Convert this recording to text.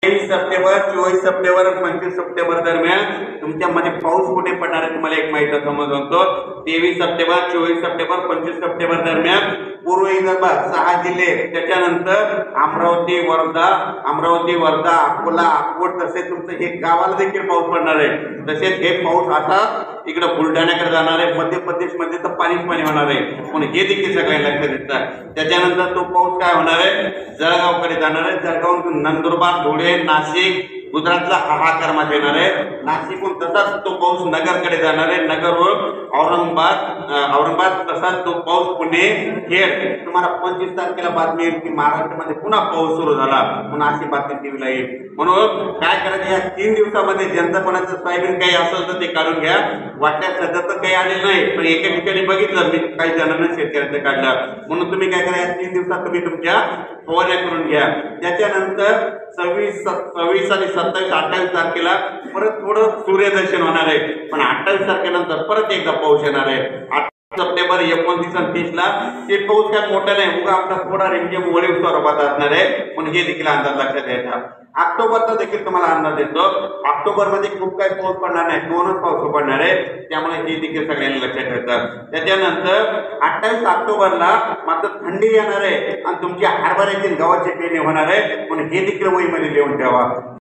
23 September 24 September आणि 25 September दरम्यान तुमच्यामध्ये पाऊस कुठे पडणार आहे तुम्हाला एक माहिती समजतो। 23 सप्टेंबर 24 सप्टेंबर 25 सप्टेंबर दरम्यान पूर्व विदर्भात 6 जिल्हे, त्याच्यानंतर अमरावती वर्धा अकोला अकोट तसेच तुमचं हे गावाला देखील पाऊस पडणार आहे। तसेच हे पाऊस आता इकडे बुलढाण्याकडे जाणार आहे, मध्य प्रदेश मध्ये तर पाणी होणार आहे, पण हे देखील सगळ्यांना लक्षात येतात। त्याच्यानंतर तो पाऊस काय होणार आहे, जळगावकडे जाणार आहे, जळगाव नंदुरबार धुळे नाशिक गुजरातला हाहाकार मध्ये येणार आहे। नाशिकहून तसाच तो पाऊस नगरकडे जाणार आहे, नगरवरून औरंगाबाद तसाच तो पाऊस पुणे खेड। तुम्हाला 25 तारखेला बातमी येईल की महाराष्ट्रामध्ये पुन्हा पाऊस सुरू झाला, पुन्हा अशी बातमी टीव्हीला येईल। म्हणून काय करायचं, या 3 दिवसामध्ये ज्यांचं कोणाचं सोयाबीन काही असेल तर ते काढून घ्या। वाटल्यास सध्या तर काही आलेलं नाही, पण एका ठिकाणी बघितलं मी काही जणांना शेतकऱ्यांचं काढलं, म्हणून तुम्ही काय करा, या 3 दिवसात तुम्ही तुमच्या फवारण्या करून घ्या। त्याच्यानंतर 26 आणि 27 28 तारखेला परत थोडं सूर्यदर्शन होणार आहे, पण 28 तारखेनंतर परत एकदा पाऊस येणार आहे। 28 सप्टेंबर 29 आणि 30 ला ते पाऊस काय मोठा नाही, उगा आपला थोडा रिमझिम वळीव स्वरूपात असणार आहे, पण हे देखील अंदाज लक्षात घ्यायचा। ऑक्टोबरचा देखील तुम्हाला अंदाज देतो, ऑक्टोबर मध्ये खूप काही पाऊस पडणार नाही, 2च पाऊस पडणार आहे, त्यामुळे हे देखील सगळ्यांनी लक्षात ठेवायचं। त्याच्यानंतर 28 ऑक्टोबरला मात्र थंडी येणार आहे आणि तुमची हरभऱ्याची गव्हाची पेरणी होणार आहे, पण हे देखील वहीमध्ये लिहून ठेवा।